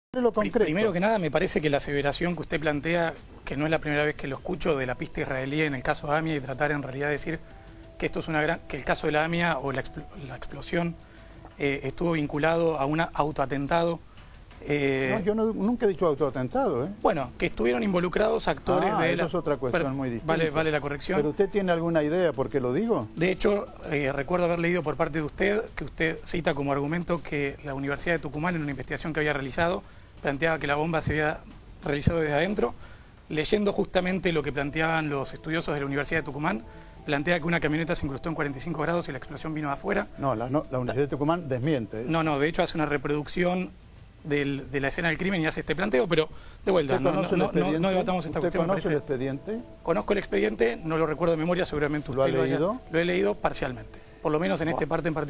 Lo concreto. Primero que nada, me parece que la aseveración que usted plantea, que no es la primera vez que lo escucho, de la pista israelí en el caso AMIA, y tratar en realidad de decir que esto es que el caso de la AMIA o la explosión estuvo vinculado a un autoatentado. No, yo nunca he dicho autoatentado, ¿eh? Bueno, que estuvieron involucrados actores de eso es otra cuestión muy distinta. Vale la corrección. ¿Pero usted tiene alguna idea por qué lo digo? De hecho, recuerdo haber leído por parte de usted, que usted cita como argumento que la Universidad de Tucumán, en una investigación que había realizado, planteaba que la bomba se había realizado desde adentro. Leyendo justamente lo que planteaban los estudiosos de la Universidad de Tucumán, plantea que una camioneta se incrustó en 45 grados y la explosión vino de afuera. No, la Universidad de Tucumán desmiente. No, de hecho hace una reproducción de la escena del crimen y hace este planteo, pero de vuelta, no debatamos esta cuestión. ¿Usted conoce el expediente? Conozco el expediente, no lo recuerdo de memoria, seguramente usted ¿Lo ha leído? Lo he leído parcialmente, por lo menos en esta parte en particular.